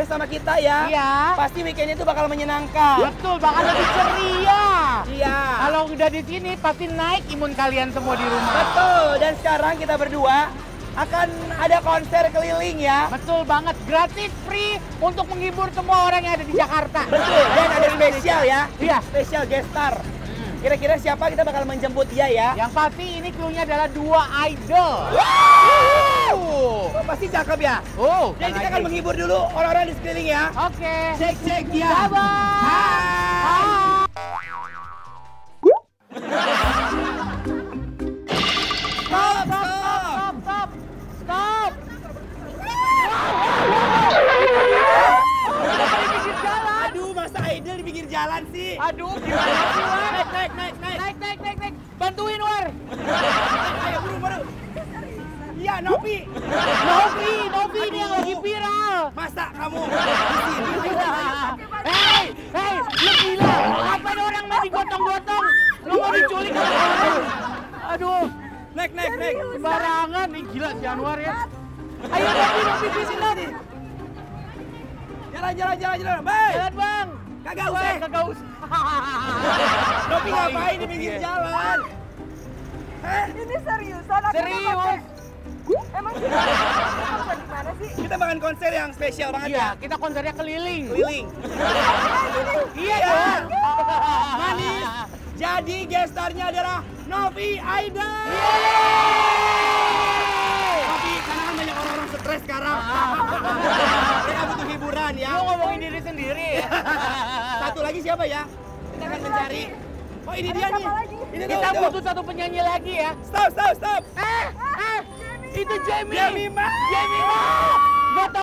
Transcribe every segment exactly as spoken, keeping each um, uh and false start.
sama kita ya. Iya. Pasti weekendnya itu bakal menyenangkan. Betul, bakal lebih ceria. Iya. Kalau udah di sini pasti naik imun kalian semua di rumah. Betul. Dan sekarang kita berdua akan ada konser keliling ya. Betul banget, gratis, free untuk menghibur semua orang yang ada di Jakarta. Betul. Dan ada spesial ya. Iya. Spesial guest star. Kira-kira siapa kita bakal menjemput dia ya? Yang pasti ini clue-nya adalah dua idol. Wow! Oh, pasti cakep ya? Oh, Dan kita akan menghibur dulu orang-orang di sekeliling ya. Oke. Cek cek dia. Bye-bye. Hai. Stop, stop. Stop, stop, stop. Aduh, masa idol di pinggir jalan sih? Aduh, gimana sih, War? Naik, naik, naik, naik. Naik, naik, naik, naik. Bantuin, War. Ayo, buru, buru. Iya, Novi. Novi, Novi ini yang lagi viral. Masa kamu di sini? Hei, hei, lu gila. Apa ada orang mau digotong-gotong? Lu mau diculik sama orang? Aduh, Naik, naik, naik. sembarangan. Nih gila si Anwar ya. Ayo, Novi, Novi, di sini, Novi. Jalan, jalan, jalan, jalan. Baik. Jalan, Bang. Kagak usah. Kagak usah. Novi ngapain di pinggir jalan? Hah? Ini seriusan? Aku Serius. pakai- Emang kita konser di mana sih? Kita makan konser yang spesial banget Iya, ya. kita konsernya keliling. Keliling. Iya Iya. dong. Manis. Jadi guest star-nya adalah Novi Idol. Novi, karena kan banyak orang-orang stres sekarang. Mereka butuh hiburan ya. Lu ngomongin diri sendiri. Satu lagi siapa ya? Kita akan mencari. Oh, ini dia nih. Ini tuh, Kita tuh. butuh satu penyanyi lagi ya. Stop, stop, stop. Eh, eh, itu Jamie. Jamie Ma. Jamie Ma. Gotong.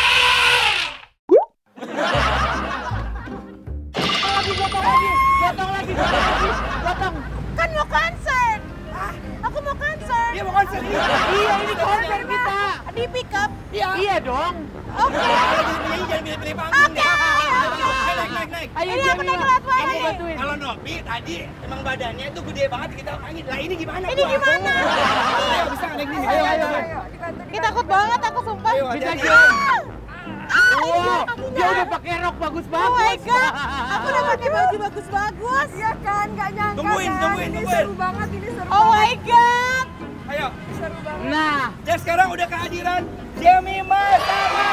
lagi, gotong lagi, gotong lagi, gotong lagi, gotong. Kan mau konser. Aku mau konser. Dia mau konser ini. Iya, ini konser kita. Di pick up. Iya. Iya dong. Oke. Kalau jadi penyanyi jangan pilih-pilih panggung Oke, ya. oke. Naik, naik, naik, naik. Ayo Ini aku Jamie naik Ma. kelas mana Ini nih? bantuin. Kalau Novi tadi emang badannya itu gede banget kita angin. Lah ini gimana? Ini gua? gimana? Ayo bisa naik ini. Ayo, ayo, ayo. Ini takut banget aku sumpah. Ayo, Bisa hati-hati. Jam. Ah, ini Wow, kakinya. dia udah pakai rok bagus-bagus. Oh my god, aku udah pakai baju bagus-bagus. Iya kan, nggak nyangka Tungguin, kan. tungguin, Ini tungguin. seru banget, ini seru Oh my god. Ayo. Seru banget. Nah, Dan sekarang udah kehadiran Jamie Ma sama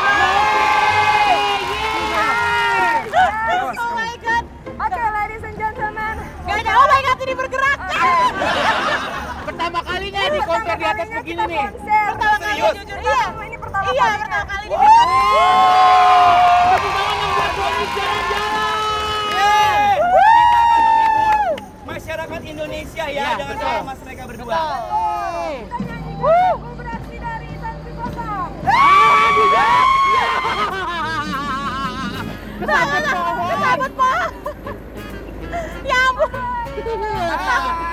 Oh my god. Oke, ladies and gentlemen. Gak ada, oh my god, ini bergerak. pertama kalinya di konser di atas begini nih. Pertama kali, Serius? jujur. Iya, ini pertama kali. Iya, pertama kali di Tepuk tangan yang buat Doni jalan-jalan. Yeay. Kita akan menghibur masyarakat Indonesia ya Iya, dengan betul. cara mas mereka berdua. Kita nyanyikan lagu beraksi dari Tansi Kosong. Aduh, ya. Kesabet Pak. Kesabet, Pak. Ya ampun. Hai.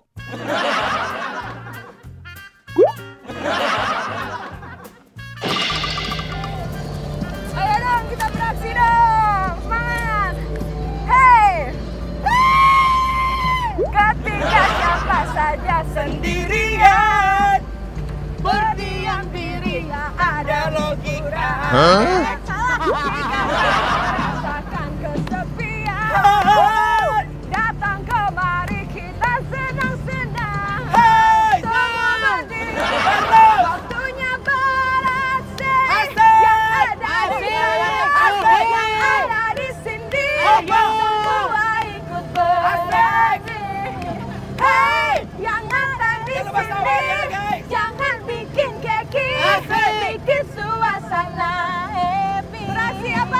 Ayo dong, kita beraksi dong. Semangat. Hey. Ketika siapa saja Sendirian Berdiam diri. ada logika. salah. Jika merasakan kesepian, datang kemari kita senang-senang. Hai. Semua berdiri. Terus. Waktunya beraksi. Asik. Yang ada di Asik. yang ada di sini. Ayo. Semua ikut beraksi. Hey, yang ada di Kita lepas tangan ya, sini. guys. Jangan bikin keki. Asik. Bikin suasana happy. Beraksi apa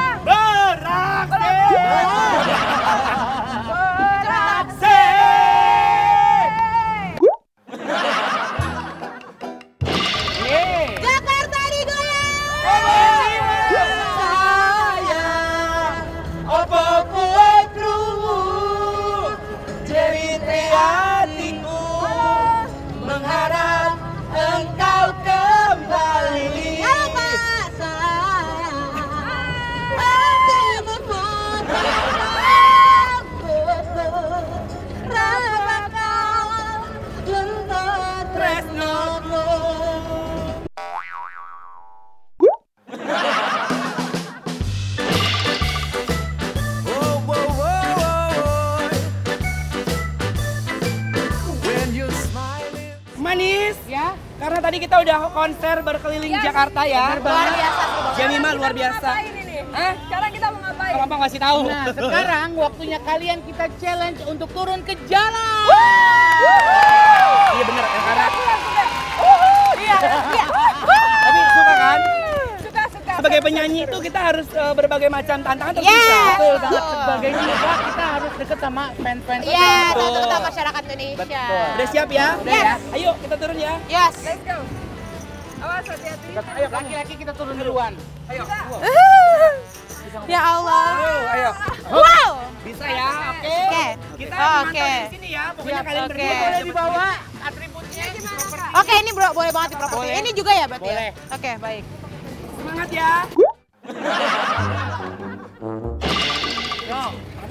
tadi kita udah konser berkeliling Jakarta ya. Luar biasa. Jemima luar biasa. Hah? Sekarang kita mau ngapain? Apa ngasih tahu? Nah, sekarang waktunya kalian kita challenge untuk turun ke jalan. Iya bener ya karena Iya, iya. tapi suka kan? Suka, suka. Sebagai penyanyi itu kita harus uh, berbagai macam tantangan terus Yes. bisa. Betul banget. Sebagai kita kita harus deket sama fans-fans. Iya, Betul. terutama masyarakat Indonesia. Betul. Udah siap ya? Udah ya. Ayo kita turun ya. Yes. Let's go. Awas hati-hati. Ayo laki-laki kita turun duluan. Ya Allah. Oh, ayo. Wow. Bisa ya, oke. Oke. Kita Oh, memantau oke. di sini ya. Pokoknya kalian Oke. berdua Boleh cepet- dibawa atributnya. Oke, ini bro boleh banget di properti. Boleh. Ini juga ya berarti Boleh. ya? Oke, baik. Semangat ya. Yo.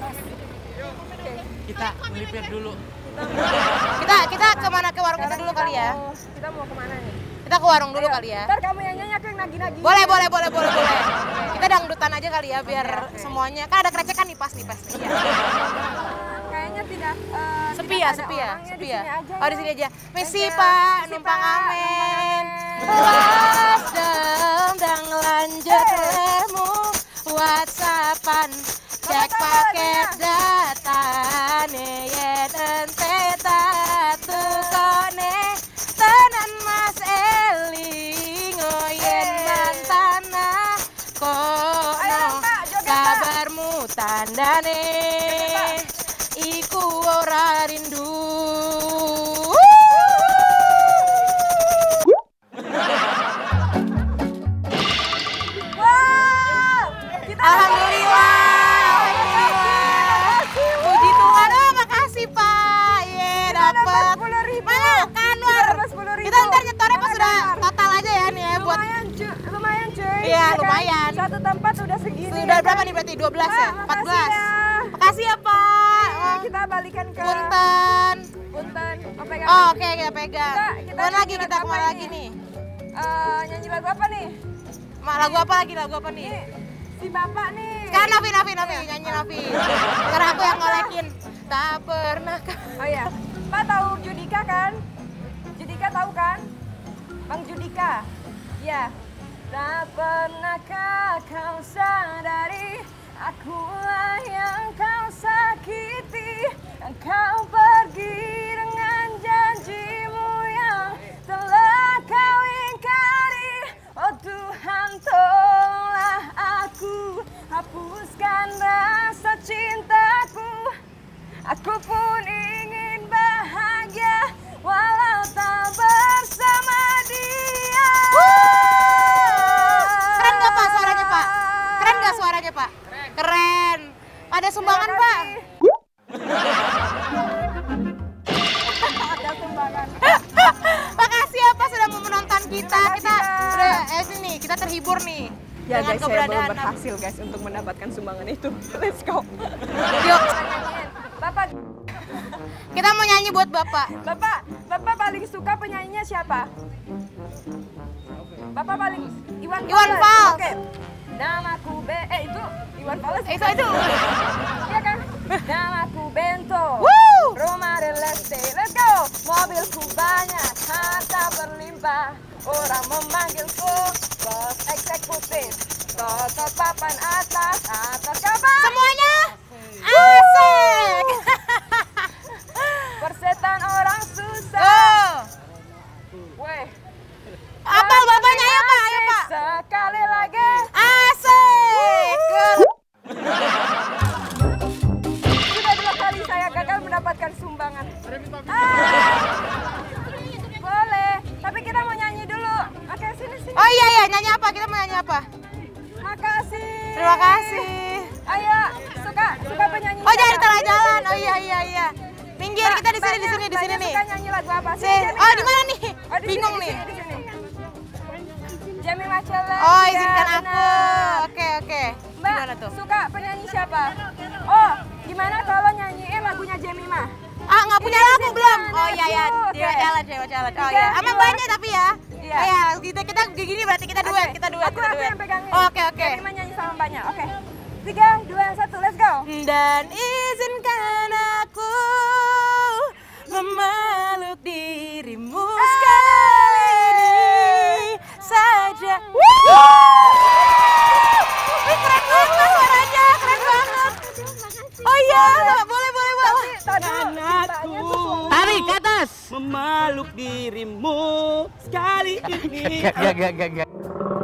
Kita melipir dulu. Kita kita kemana ke warung kita dulu kali ya? Kita mau kemana nih? Kita ke warung dulu kali ya. Ntar kamu yang nyanyi, aku yang nagi-nagi. Boleh, boleh, boleh, boleh, boleh. Kita dangdutan aja kali ya biar semuanya. Kan ada krecekan nih pas nih pas nih. Iya. Kayaknya tidak. eh, Sepi tidak ya, ada sepi ya, orangnya, sepi di ya. sini aja Oh di sini aja. Misi Thank you. Pak, Misi, numpang Pak, amen. numpang Was dendang lanjut lemu WhatsAppan cek paket data yen ente tatu kone tenan Mas Eli ngoyen mantana kono kabarmu tandane iku ora rindu. Wow, kita Alhamdulillah, alhamdulillah. Puji Tuhan, oh makasih Pak. Ye dapat. sepuluh ribu. Mana Kanwar? dapat sepuluh ribu. Kita ntar nyetornya pas Dapat udah Kanwar. total aja ya nih ya buat. Lumayan cuy, lumayan cuy. Iya, ya kan? lumayan. Satu tempat udah segini. Sudah ya berapa kan? nih berarti? dua belas Pak, ya? empat belas. makasih ya. Makasih ya Pak. Oke, kita balikan ke Punten. Punten. Oh, pegang. Oh, oke kita pegang. Kita- kita Kemana lagi nyanyi kita lagu kemana apa lagi ini? nih? Eh, nyanyi lagu apa nih? Ma, lagu apa lagi? Lagu apa nih? Ini si bapak nih. Sekarang Novi, Novi, Novi, nyanyi Novi. Sekarang aku yang ngolekin. Tak pernah. Oh iya, Pak tahu Judika kan? Judika tahu kan? Bang Judika. Ya. Tak pernahkah kau sadari akulah yang kau sakiti, dan kau pergi dengan janjimu yang telah kau ingkari. Oh Tuhan, tolonglah aku, hapuskan rasa cintaku. Aku pun ingin bahagia walau tak bersama dia. Keren nggak Pak suaranya Pak? Keren nggak suaranya Pak? Keren. Ada sumbangan Terima Pak? kasih. Ada sumbangan. Makasih ya Pak sudah mau menonton kita. Terima kasih, Kita Pak. udah eh sini kita terhibur nih. Ya dengan guys, saya keberadaan belum kamu. berhasil guys untuk mendapatkan sumbangan itu. Let's go. Yuk, Bapak, kita mau nyanyi buat Bapak. Bapak, Bapak paling suka penyanyinya siapa? Bapak paling Iwan Iwan Fals. Oke. Namaku Be eh itu Iwan Fals. Eh, itu itu. Iya kan? Namaku Bento. Woo! Rumah Releste. Let's go. Mobilku banyak, harta berlimpah. Orang memanggilku bos eksekutif. Toto papan atas, atas kabar. Semuanya asik. Persetan orang susah. Tuh. Weh. Apa bapaknya ayo Pak, ayo Pak. Sekali lagi. Asik. Sudah dua kali saya gagal mendapatkan sumbangan. Ah. Boleh, tapi kita mau nyanyi dulu. Oke, sini sini. Oh iya iya, nyanyi apa? Kita mau nyanyi apa? Makasih. Terima kasih. Ayo, suka suka penyanyi. Oh jangan di siapa? tengah jalan. Oh iya iya iya. Minggir, Mbak, kita di sini di Mbaknya- sini di sini Mbaknya nih. Suka nyanyi lagu apa sih? Sini. Jamie Oh Mah? di mana nih? Oh, di Bingung sini, nih. Di sini, di sini. Jamie Macele. Oh ya, izinkan aku. benar. Oke oke. Mbak, Gimana tuh? suka penyanyi siapa? Oh, gimana kalau nyanyiin lagunya Jamie Mah? Ah nggak punya Ini lagu belum? izinkan Oh iya ya. aku. Dewa Oke. challenge, dewa challenge. Oh Tiga, iya. Emang dua. banyak tapi ya. Iya. Oh iya, kita kita gini berarti kita duet, Oke, kita duet, Aku, kita aku duet. yang pegangin. Oh, Oke oke. Jamie Mah nyanyi sama Mbaknya. Oke. Tiga, dua, satu, let's go. Dan izinkan aku memeluk dirimu sekali ini. Gak, gak, gak, gak.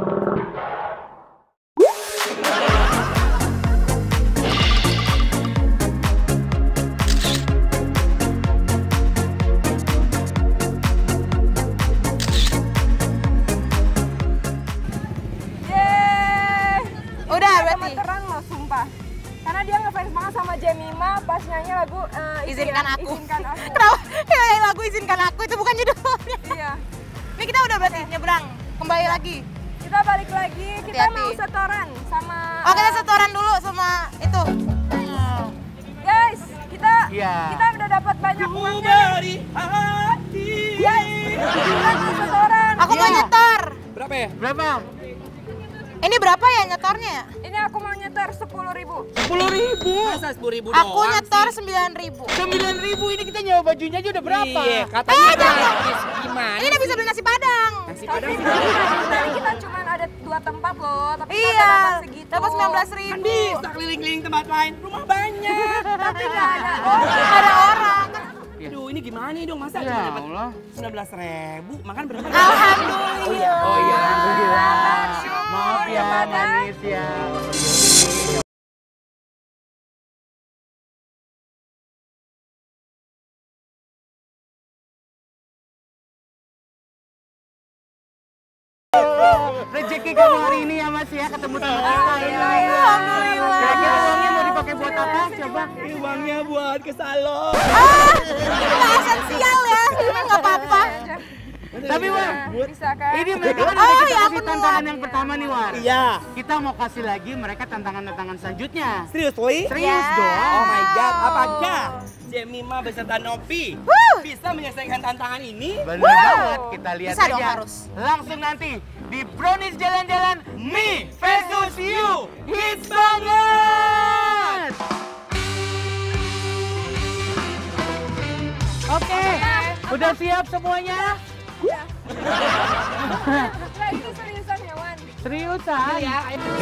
Yeay. Udah Ini berarti. gemeteran loh, sumpah. Karena dia ngefans banget sama Jemima pas nyanyi lagu eh, itu Izinkan ya, aku. Izinkan aku. Kenapa? Ya, lagu izinkan aku itu bukan judulnya. Iya. Ini kita udah berarti nyebrang. Kembali lagi. Kita balik lagi, kita Hati-hati. mau setoran sama Oh, kita eh, setoran dulu sama itu. guys, kita Iya. kita udah dapat banyak Ku uangnya. beri hati. Guys, kita mau setoran. Aku mau Iya. nyetor. Berapa ya? Berapa? Ini berapa ya nyetornya ya? Ini aku mau nyetor sepuluh ribu. Sepuluh ribu. Masa sepuluh ribu Aku doang nyetor sih? sembilan ribu. Sembilan ribu ini kita nyewa bajunya aja udah berapa? Iya, katanya Eh, jangan. gratis. Gimana? Ini udah bisa beli nasi padang. Nasi Tapi padang tadi kita cuma ada dua tempat loh, tapi kita Iya, dapat segitu. dapat sembilan belas kan ribu. bisa keliling-keliling tempat lain. Rumah banyak. Tapi nggak ada. Oh, ada orang. Aduh, ini gimana nih dong? Masa Ya cuma dapat Allah. sembilan belas ribu? Makan berapa? Alhamdulillah. Oh iya, Alhamdulillah. Syukur, Maaf ya, Pada. manis ya. Rezeki kamu hari ini ya Mas ya, ketemu sama kita ya. Alhamdulillah. Kira-kira uangnya mau dipakai buat apa? Coba. Ini uangnya buat ke salon. Ah, nggak esensial ya. Ini nggak apa-apa. Tapi War, Bisa kan? ini mereka kan Oh, udah kita ya kasih ampun, tantangan War. yang pertama nih War. Iya. Kita mau kasih lagi mereka tantangan-tantangan selanjutnya. Seriously? Serius Ya. dong. Oh my god, apakah Jemima beserta Novi Wuh. bisa menyelesaikan tantangan ini? Bener banget, kita lihat Bisa aja. dong, harus. Langsung nanti di Brownies Jalan-Jalan Me versus You. Hits banget. Oke, udah siap semuanya? Nah, itu seriusan ya, Wan. Seriusan? Ya,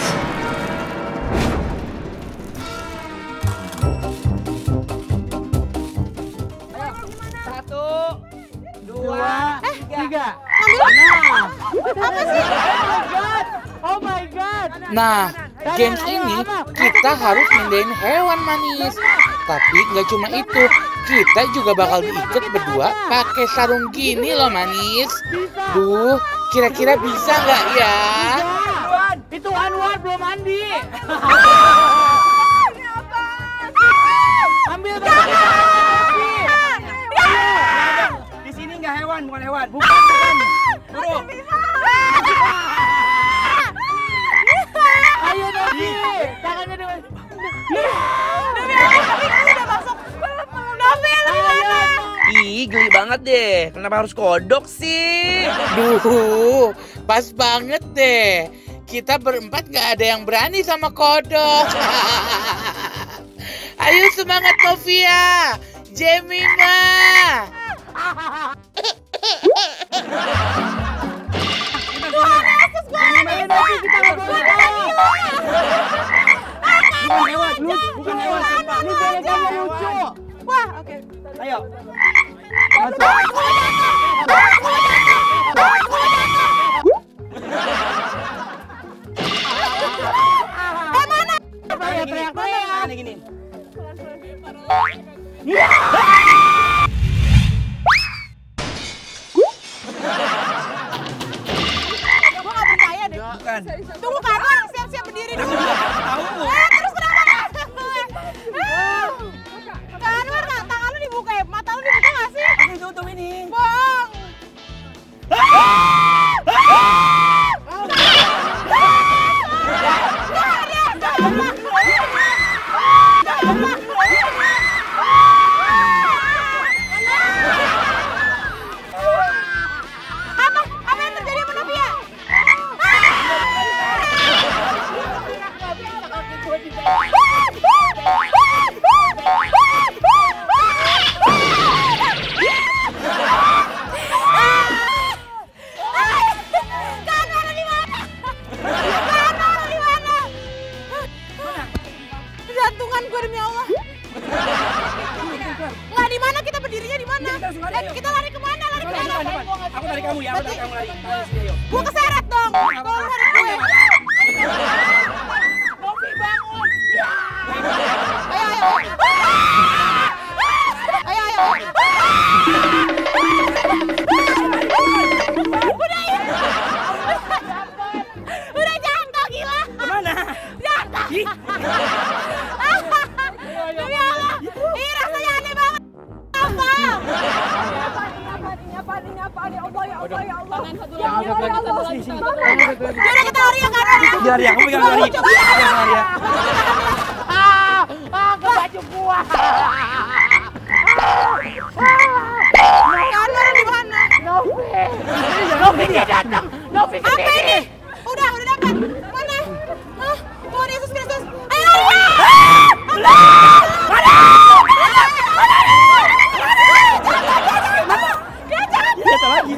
satu, Dua, dua, tiga. Ngambil Nah, apa sih? oh my god, oh my god. Nah, games ini kita harus mindahin hewan manis. Tapi nggak cuma itu, kita juga bakal diikat berdua pakai sarung gini loh manis. Duh, kira-kira bisa nggak ya? Anwar, itu Anwar belum mandi. Ambil di sini nggak hewan, bukan hewan. Bukan, bukan. Burung. Ayo Novi, tangannya dengan. Ih, geli banget deh. Kenapa harus kodok sih? Duh, pas banget deh. Kita berempat nggak ada yang berani sama kodok. Ayo semangat Novia, Jemima. Bukan hewan, bukan hewan. sumpah. Ini gaya-gaya lucu. Wah, oke. Ayo. Apa ya Gini, teriak-teriak? gini, gini. Gue nggak percaya deh. Bukan. Tunggu kan orang siap-siap berdiri dulu. Tahu. Eh, terus kenapa nggak? Kak Anwar, nggak, tangan lu dibuka ya? Mata lu dibuka nggak sih? Aku tutup ini. Bohong. Apa? Apa yang terjadi sama Novia? sini, ayo. Gua keseret dong. Tolong seret gue. Novi bangun. Ya. Ayo, ayo. Ayo, ayo. Udah ya. Udah jatuh gila. Kemana? Jatuh. Demi Allah. Ih, rasanya aneh banget. Apa? Ini apa? Ini apa? Ini Allah ya Allah ya Allah. Ya Allah ya Allah. Udah kita lari ya kan? Biar ya, aku pegang lari. Pegang lari ya. Ah, ah, ke baju gua. Kalian di mana? Novi. Novi dia datang. Novi ke Apa sini. ini? Udah, udah dapat. Mana? Hah? Tuhan Yesus Kristus. Ayo lari. Jatuh lagi.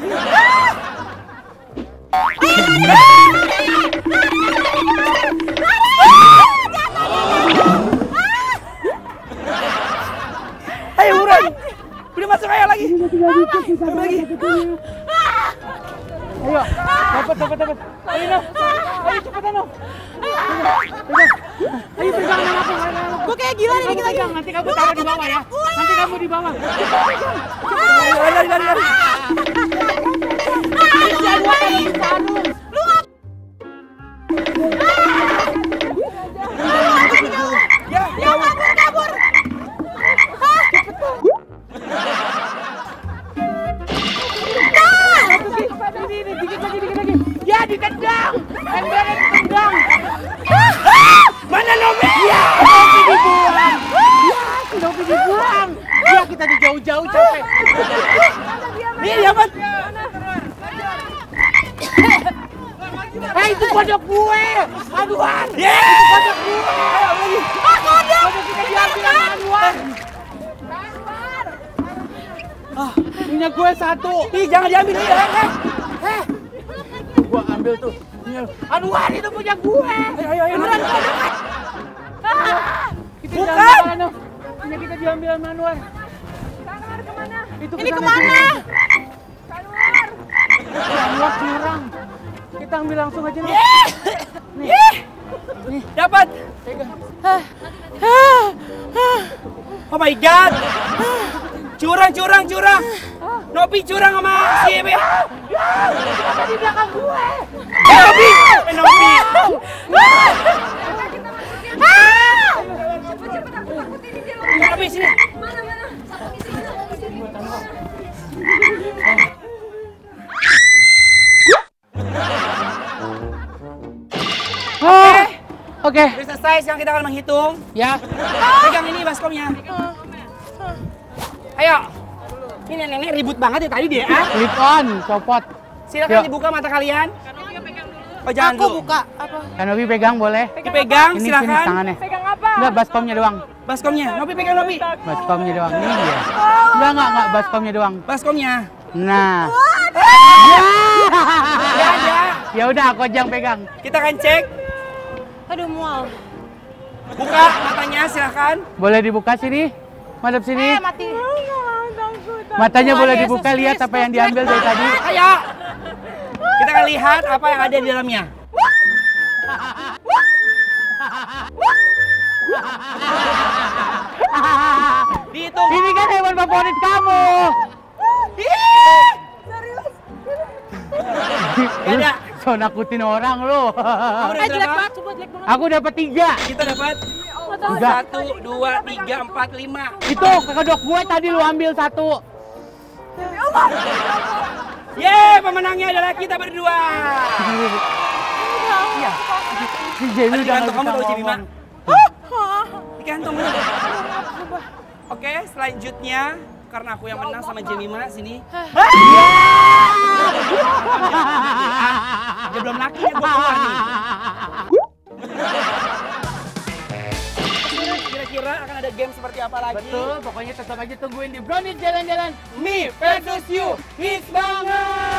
Ayo buruan. Udah masuk ayo lagi. Ayo lagi. Ayo, dapat, dapat, dapat. Ayo, Nov. Ayo, cepetan, Nov. Ayo, pegang tangan aku, pegang tangan aku. Gue kayak gila nih dikit lagi. Pegang, nanti kamu taruh di bawah ya. Nanti kamu di bawah. Ayo lari lari lari. Jangan lupa di sarung. Lu ngap? Ya, Ya kabur, kabur. Ini, ini, dikit lagi, dikit lagi. Ya, ditendang. Embernya ditendang. mana Novi? Ya, Novi dibuang. Ya, si Novi dibuang. Ya, kita di jauh-jauh capek. Nih dapat. Eh, itu kodok gue. Aduan. Ye. Itu kodok gue. Ayo lagi. Ah, kodok. Kodok kita diambil sama Aduan. Ah, punya gue satu. Ih, jangan diambil nih ya. Eh, gua ambil tuh. Aduan, itu punya gue. Ayo ayo ayo. Beneran kodok. Ah, kita Bukan. diambil sama Anwar. Ini kita diambil sama Anwar. Anwar kemana? Itu Ini kesana kemana? sini. Anwar. Anwar curang. Kita ambil langsung aja nih. Ih. Dapat. Pegang. Oh my god. Curang curang curang. Novi curang sama si Ebe. Kenapa di belakang gue? Eh, Novi. Eh, Novi. Cepet-cepet aku takutin ini dia. Novi sini. Mana mana? Satu di sini. Satu di sini. Oh, oke. Udah selesai, sekarang kita akan menghitung. Ya. Pegang ini baskomnya. Ayo. Ini nenek ribut banget ya tadi dia. Ah. Clip on, copot. Silakan Yuk. dibuka mata kalian. Oh jangan Aku dulu. buka. Apa? Kan Novi pegang boleh? Dipegang, Ini sini silakan. tangannya. Pegang apa? Enggak, baskomnya doang. Baskomnya. Novi pegang Novi. Baskomnya doang. Ini dia. Enggak, enggak, enggak, baskomnya doang. Baskomnya. Nah. Ya ada. Ya udah, aku aja yang pegang. Kita akan cek. Aduh mual. Buka matanya, silakan. Boleh dibuka sini? Madep sini. Eh mati. Matanya Tuhan boleh Yesus dibuka, lihat apa yang diambil dari tadi. Ayo. Kita akan lihat apa yang ada di dalamnya. Dihitung. Ini kan hewan favorit kamu. Gak ada. So nakutin orang lo. Kamu Eh dapat jelek berapa? banget, coba jelek banget. Aku dapat tiga. Kita dapat Tiga. satu, dua, tiga, empat, lima. Itu kedok gue tadi lu ambil satu. Yeay, pemenangnya adalah kita berdua. Iya. Si Jamie Ada di udah nggak kantong kamu bisa tahu Jimmy, ngomong. Di kantong bener. Oke, selanjutnya karena aku yang menang sama Jemima sini. Dia belum laki ya, gua keluar nih. Kira-kira akan ada game seperti apa lagi? Betul, pokoknya tetap aja tungguin di Brownies Jalan-Jalan. Me versus you, hits banget!